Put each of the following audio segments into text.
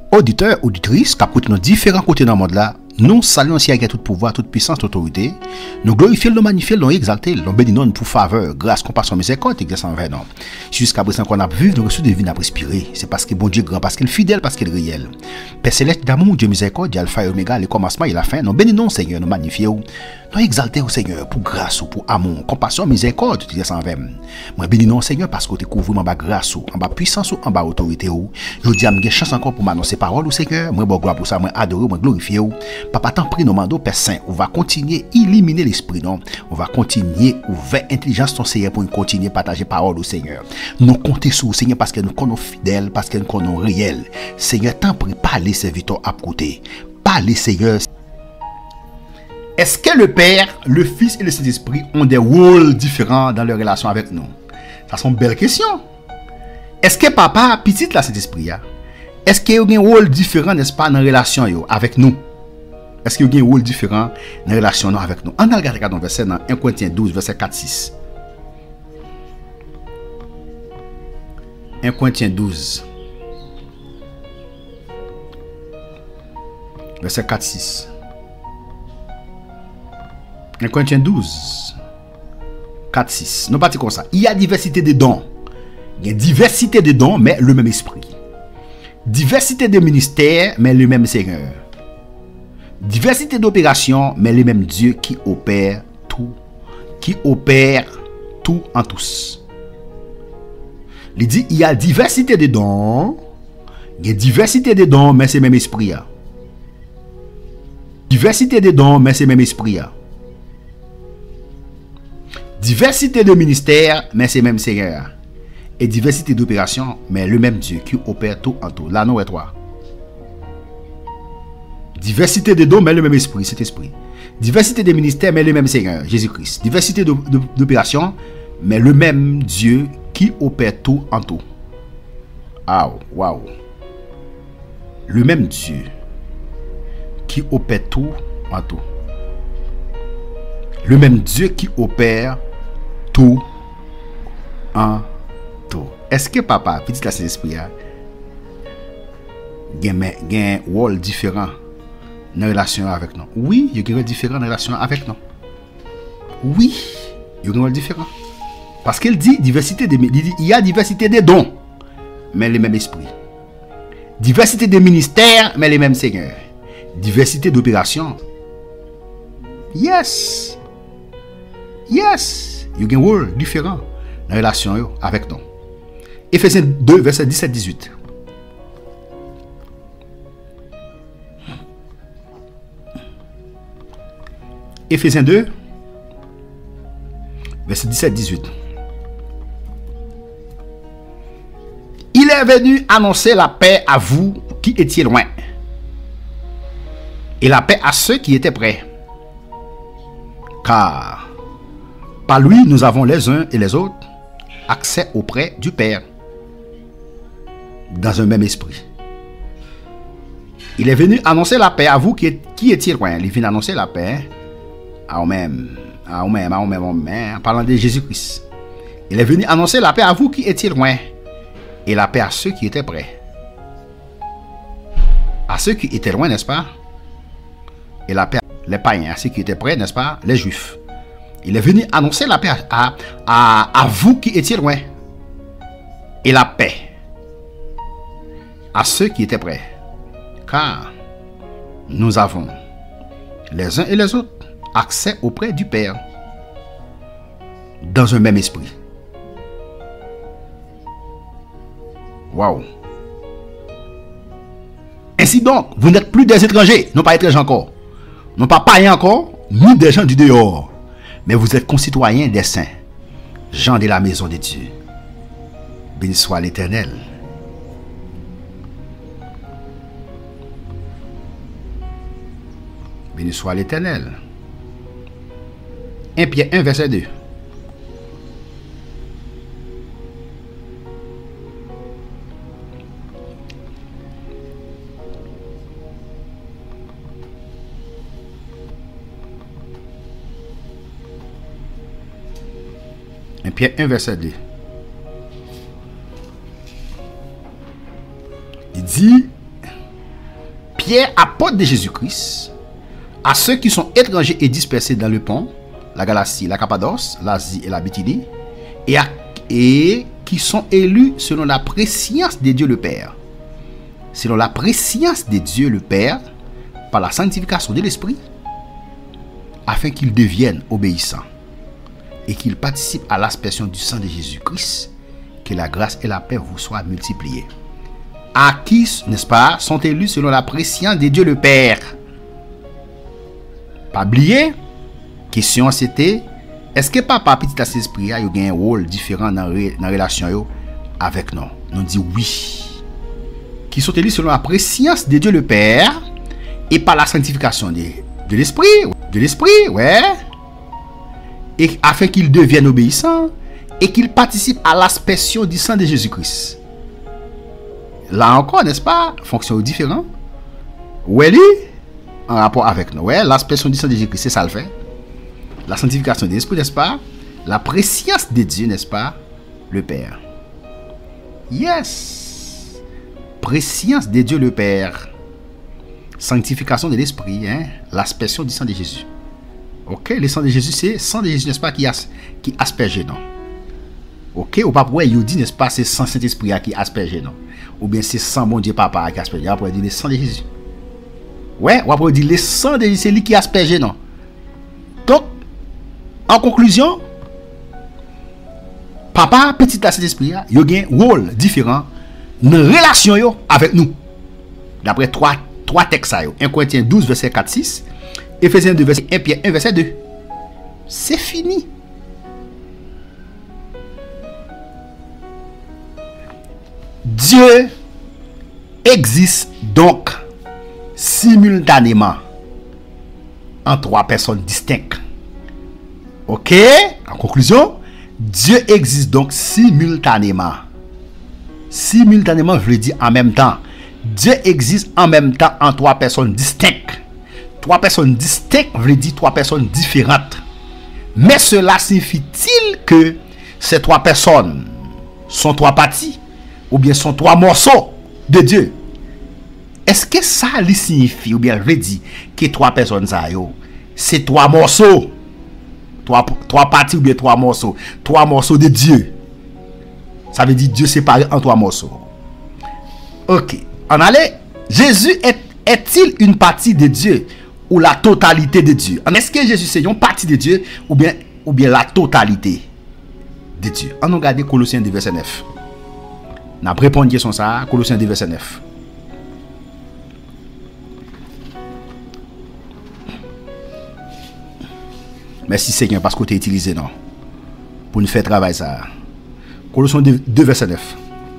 Auditeurs, auditrices, qui écoutent dans différents côtés dans le monde là, nous saluons si il y a tout pouvoir, toute puissance, toute autorité. Nous glorifions, nous magnifions, nous exaltons, nous bénissons pour faveur, grâce, compassion, miséricorde, exerçant envers nous. Jusqu'à présent qu'on a vu, nous reçu de vie, nous respirer. C'est parce que bon Dieu est grand, parce qu'il est fidèle, parce qu'il est réel. Père céleste d'amour, Dieu miséricorde, Alpha et Oméga, le commencement et la fin. Nous bénissons, Seigneur, nous magnifions, nous exaltons, Seigneur, pour grâce, pour amour, compassion, miséricorde, tout exerçant envers nous. Moi bénissons, Seigneur, parce que tu couvres en bas grâce, en bas puissance, en bas autorité. Je dis à mes chance encore pour m'annoncer parole, Seigneur. Moi, bon gloire pour ça, moi adorer, moi glorifier. Papa, tant prie, nos mandos, Père Saint, on va continuer à éliminer l'esprit, non? On va continuer à ouvrir l'intelligence ton Seigneur pour continuer à partager parole au Seigneur. Nous comptons sur le Seigneur parce que nous connaissons fidèles, parce que nous connaissons réel. Seigneur, tant prie, parlez, serviteur à côté. Parlez, Seigneur. Est-ce que le Père, le Fils et le Saint-Esprit ont des rôles différents dans leur relation avec nous? Ça sont une belle question. Est-ce que papa, petite là, Saint-Esprit, est-ce qu'il y a un rôle différent, n'est-ce pas, dans la relation avec nous? Est-ce qu'il y a un rôle différent dans la relation avec nous? On a regardé dans verset dans 1 Corinthiens 12, verset 4-6. 1 Corinthiens 12, verset 4-6. 1 Corinthiens 12, 4-6. Nous partons comme ça. Il y a diversité de dons. Il y a diversité de dons, mais le même esprit. Diversité de ministères, mais le même Seigneur. Diversité d'opérations, mais le même Dieu qui opère tout en tous. Il dit, il y a diversité de dons, mais c'est le même esprit. Diversité de dons, mais c'est le même esprit. Diversité de ministères, mais c'est le même Seigneur. Et diversité d'opérations, mais le même Dieu qui opère tout en tout. Là, nous et toi. Diversité de dons, mais le même esprit, cet esprit. Diversité de ministères, mais le même Seigneur, Jésus-Christ. Diversité d'opérations, mais le même Dieu qui opère tout en tout. Ah, waouh. Le même Dieu qui opère tout en tout. Le même Dieu qui opère tout en tout. Est-ce que papa, petit la Saint-Esprit, il y a un rôle différent dans la relation avec nous? Oui, il y a un rôle différent dans la relation avec nous. Oui, il y a un rôle différent. Parce qu'il dit il y a diversité de dons, mais le même esprit. Diversité de ministères, mais les mêmes seigneurs. Diversité d'opérations. Yes. Yes. Il y a un rôle différent dans la relation avec nous. Éphésiens 2, verset 17-18. Éphésiens 2, verset 17-18. Il est venu annoncer la paix à vous qui étiez loin, et la paix à ceux qui étaient près. Car par lui, nous avons les uns et les autres accès auprès du Père, dans un même esprit. Il est venu annoncer la paix à vous qui étiez loin. Il vient annoncer la paix à vous-même, en parlant de Jésus-Christ. Il est venu annoncer la paix à vous qui étiez loin, et la paix à ceux qui étaient près. À ceux qui étaient loin, n'est-ce pas? Et la paix les païens, à ceux qui étaient près, n'est-ce pas? Les juifs. Il est venu annoncer la paix à vous qui étiez loin, et la paix à ceux qui étaient près. Car nous avons les uns et les autres accès auprès du Père, dans un même esprit. Waouh! Ainsi donc, vous n'êtes plus des étrangers, non pas étrangers encore, non pas païens encore, ni des gens du dehors, mais vous êtes concitoyens des saints, gens de la maison de Dieu. Béni soit l'Éternel. Béni soit l'Éternel. 1 Pierre 1, verset 2. Pierre 1, verset 2. Il dit, Pierre, apôtre de Jésus-Christ, à ceux qui sont étrangers et dispersés dans le Pont, la Galatie, la Cappadoce, l'Asie et la Bithynie, et qui sont élus selon la prescience de Dieu le Père. Selon la prescience de Dieu le Père, par la sanctification de l'Esprit, afin qu'ils deviennent obéissants et qu'ils participent à l'aspersion du sang de Jésus-Christ, que la grâce et la paix vous soient multipliées. À qui, n'est-ce pas, sont élus selon la prescience de Dieu le Père. Pas oublier, question c'était, est-ce que papa petit à cet esprit a un rôle différent dans la relation avec nous? Nous dit oui. Qui sont élus selon la prescience de Dieu le Père et par la sanctification de l'esprit, ouais. Et afin qu'ils deviennent obéissants et qu'ils participent à l'aspersion du sang de Jésus-Christ. Là encore, n'est-ce pas, fonction différente. Ouais, en rapport avec nous, ouais, l'aspersion du sang de Jésus-Christ, c'est ça le fait. La sanctification de l'esprit, n'est-ce pas? La prescience de Dieu, n'est-ce pas? Le Père. Yes. Prescience de Dieu le Père. Sanctification de l'esprit, hein? L'aspersion du sang de Jésus. Ok, le sang de Jésus, c'est sang de Jésus, n'est-ce pas, qui asperge, non? Ok, ou pas pour vous dit, n'est-ce pas, c'est sang Saint-Esprit qui asperge, non? Ou bien c'est sang mon Dieu Papa qui asperge. On pourrait dire le sang de Jésus. Ouais, on pourrait dire le sang de Jésus, c'est lui qui asperge, non? Donc, en conclusion, Papa, petit à Saint-Esprit, il y a un rôle différent dans la relation avec nous. D'après trois textes, 1 Corinthiens 12, verset 4-6, Ephésiens 2, verset 1, Pierre 1, verset 2. C'est fini. Dieu existe donc simultanément en trois personnes distinctes. Ok? En conclusion, Dieu existe donc simultanément. Simultanément, je veux dire en même temps. Dieu existe en même temps en trois personnes distinctes. Trois personnes distinctes veut dire trois personnes différentes. Mais cela signifie-t-il que ces trois personnes sont trois parties ou bien sont trois morceaux de Dieu? Est-ce que ça lui signifie ou bien veut dire que trois personnes c'est trois morceaux? Trois parties ou bien trois morceaux de Dieu? Ça veut dire Dieu séparé en trois morceaux. Ok, on allait. Jésus est-il une partie de Dieu ou la totalité de Dieu? Est-ce que Jésus c'est une partie de Dieu ou bien la totalité de Dieu? On regarde Colossiens 2 verset 9. On a répondu à la question ça, Colossiens 2 verset 9. Merci Seigneur parce que tu as utilisé non pour nous faire travailler ça. Colossiens 2 verset 9.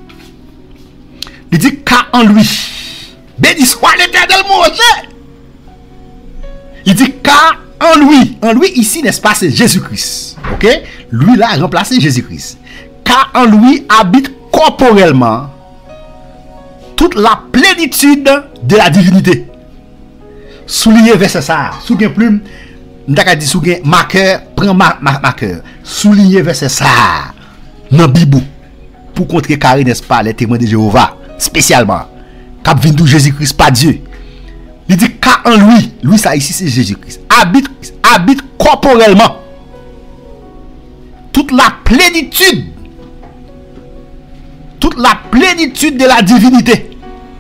Il dit car en lui, béni soit l'Éternel mon Dieu. Il dit car en lui ici n'est-ce pas, c'est Jésus-Christ. Ok, lui là a remplacé Jésus-Christ. Car en lui habite corporellement toute la plénitude de la divinité. Souligner verset ça, souligner plume, n'taka dit souligner marqueur, prend marqueur, souligner verset ça dans Bible pour contrer carré n'est-ce pas les témoins de Jéhovah spécialement. Cap vindou Jésus-Christ pas Dieu. Il dit car en lui ça ici c'est Jésus-Christ. Habite corporellement toute la plénitude de la divinité.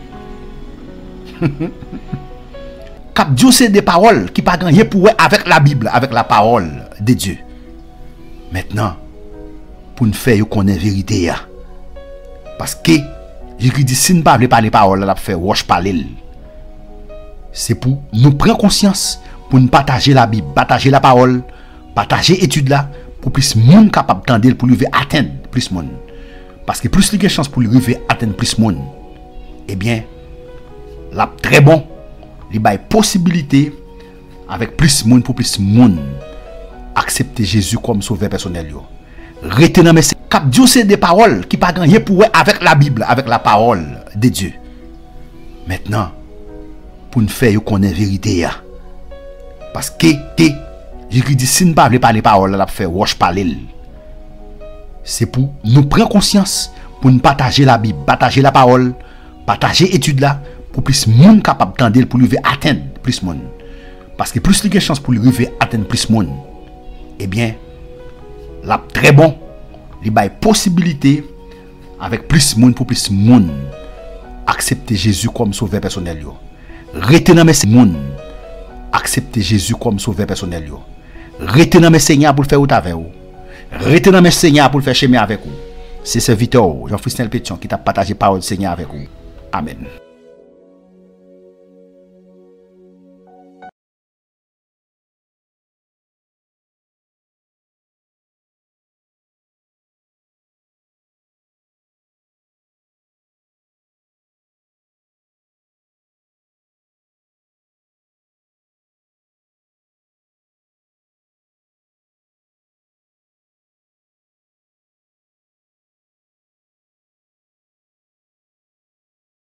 Cap Dieu c'est des paroles qui pas gagné pour avec la Bible, avec la parole de Dieu. Maintenant, pour nous faire connaître la vérité, parce que Jésus dit si nous ne parlons pas les paroles, là faire roche parler. C'est pour nous prendre conscience, pour nous partager la Bible, partager la parole, partager l'étude là, pour plus de monde capable d'entendre, pour lui atteindre plus de monde. Parce que plus il y a chance pour lui atteindre plus de monde, eh bien, là très bon, il y a possibilité avec plus de monde pour plus de monde accepter Jésus comme sauveur personnel. Retenez mais c'est cap Dieu c'est des paroles qui pas gagné pour avec la Bible, avec la parole de Dieu. Maintenant, pour nous faire connaître la vérité, parce que Jésus dit si nous ne parlons pas les paroles, là faire roche parler. C'est pour nous prendre conscience, pour nous partager la Bible, partager la parole, partager l'étude là, pour plus monde capable d'entendre pour lui atteindre plus monde. Parce que plus il y a chance pour lui atteindre plus monde, eh bien, là très bon, il y a possibilité avec plus monde pour plus monde accepter Jésus comme sauveur personnel. Retenez mes monde accepter Jésus comme sauveur personnel. Retenez mes Seigneur pour faire autre avec vous. Retenez mes Seigneur pour faire chemin avec vous. C'est serviteur Jean-Christophe Pétion qui t'a partagé parole du Seigneur avec vous. Amen.